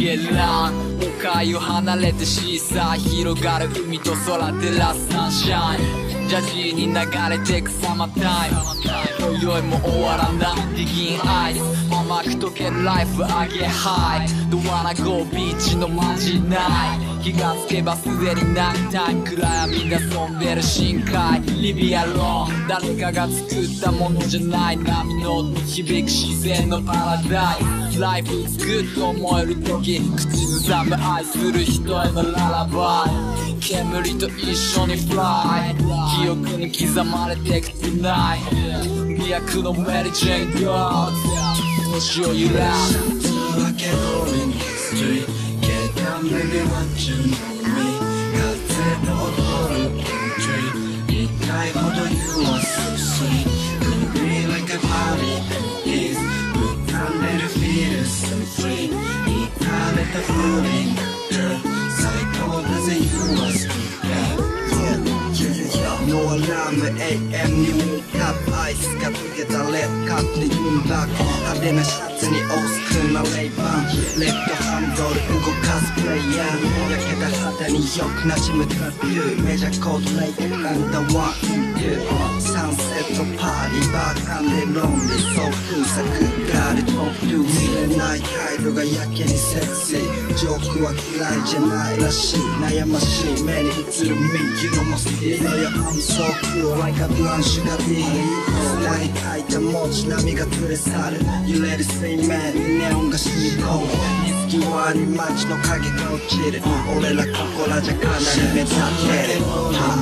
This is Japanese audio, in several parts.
ゲラン丘を離れてシーサー広がる海と空照らすサンシャインジャジーに流れてくサマータイム今宵も終わらないディギンアイス甘く溶けるライフ上げハイ Don't wanna go ビーチのマジない気がつけばすでにナイトタイム暗闇で遊んでる深海リビアローン誰かが作ったものじゃない波の音に響く自然のパラダイスライフ作っと思える時口ずさむ愛する人へのララバイ煙と一緒にフライ記憶に刻まれてく tonight 魅惑のメリー・ジェイン・ゴード星を揺らす Baby, what you know me 風の踊る country 一回ほど You are so sweet Could be like a party Please put on little feet so free いかれた feeling Girl 最高だぜ You are sweet No alarm AM に wake up アイスが溶けたレッドカップにインバック派手なシャツにオスクなレイバンレッドハンドル動かすプレイヤー焼けた肌によく馴染むタトゥーメジャーコードレイクアンダーワーキングサンセットパーティーバーカンでロンリーそう風作があるトップ見れない態度がやけにセクシージョークは嫌いじゃないらしい悩ましい目に映るミッキーのモスティーのよ I'm so cool like a brown sugar bee 砂に書いた文字波が連れ去る揺れる水面にネオンが染み込む水際に街の影が落ちる俺らここらじゃかなり目立ってる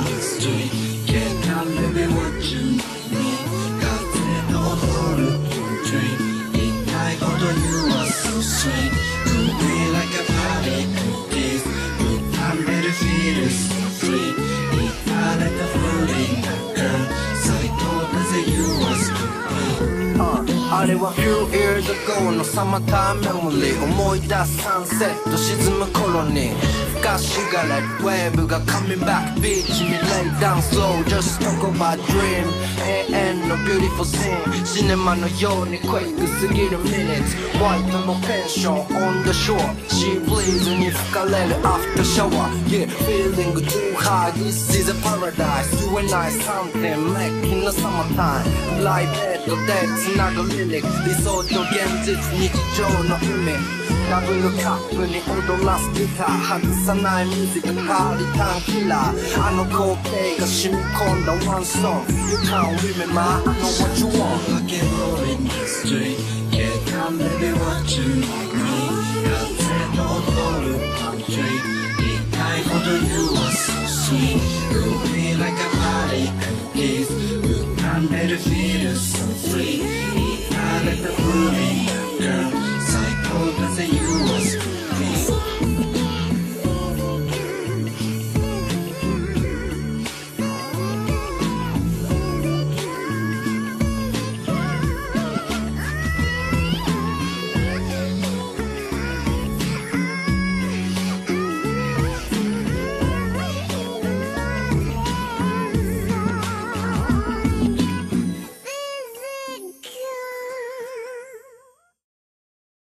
Get down baby what you need 風の踊る country 一体ほど You are so sweet Could be like a party Please put on little feet so free いかれた feeling girl 最高だぜ You are sweet あれは few years ago のサマータイムメモリー思い出すサンセット沈む頃にふかシガレットウェーブが coming back ビーチに lay down slow just talk about dream 永遠の beautiful scene シネマのように quick すぎる minutes ホワイトのペンション on the shore Sea breeze に吹かれる after shower Yeah feeling too high This is a paradise You and I something making the summertime ライブベッドでつなぐリリック理想と現実日常の海ダブルカップに踊らすギター外さないミュージックパーリタンキラーあの光景が染み込んだワンソン You can't remember I know what you want I can roll in the street Get down baby what you need 風の踊る country 一体ほど You are so sweet Could be like a party Please put on better feet so free いかれた feeling